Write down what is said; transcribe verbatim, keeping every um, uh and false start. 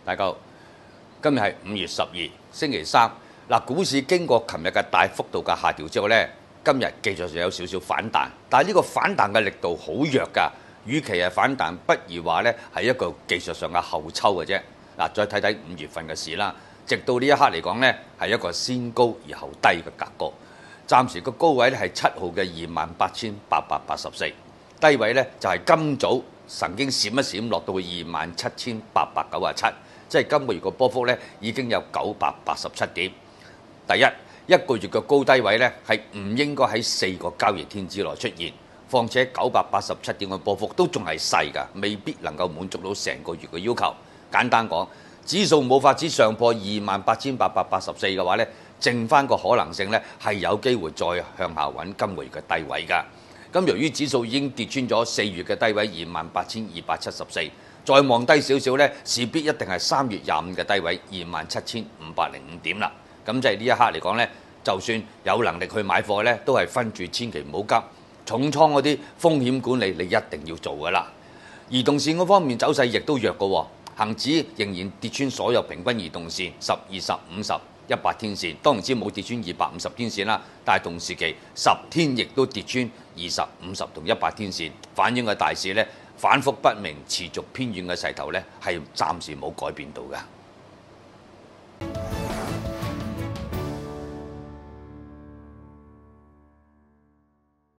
大家好，今日係五月十二，星期三。嗱，股市經過琴日嘅大幅度嘅下調之後呢，今日技術上有少少反彈，但係呢個反彈嘅力度好弱㗎。與其係反彈，不如話呢係一個技術上嘅後抽嘅啫。嗱，再睇睇五月份嘅市啦，直到呢一刻嚟講呢，係一個先高而後低嘅格局。暫時個高位咧係七號嘅二萬八千八百八十四，低位呢就係今早曾經閃一閃落到二萬七千八百九十七，即係今個月個波幅呢已經有九百八十七點。第一，一個月嘅高低位呢係唔應該喺四個交易天之內出現，況且九百八十七點嘅波幅都仲係細㗎，未必能夠滿足到成個月嘅要求。簡單講，指數冇法子上破二萬八千八百八十四嘅話呢，剩翻個可能性呢係有機會再向下揾今個月嘅低位㗎。咁由於指數已經跌穿咗四月嘅低位二萬八千二百七十四，再望低少少呢，勢必一定係三月廿五嘅低位二萬七千五百零五點啦。咁即係呢一刻嚟講呢，就算有能力去買貨呢，都係分住，千祈唔好急。重倉嗰啲風險管理你一定要做㗎啦。移動線嗰方面走勢亦都弱㗎喎，恆指仍然跌穿所有平均移動線十、二十、五十、一百天線，當然之冇跌穿二百五十天線啦。但係同時期十天亦都跌穿二十、五十同一百天線，反映嘅大市呢反覆不明、持續偏軟嘅勢頭呢係暫時冇改變到㗎。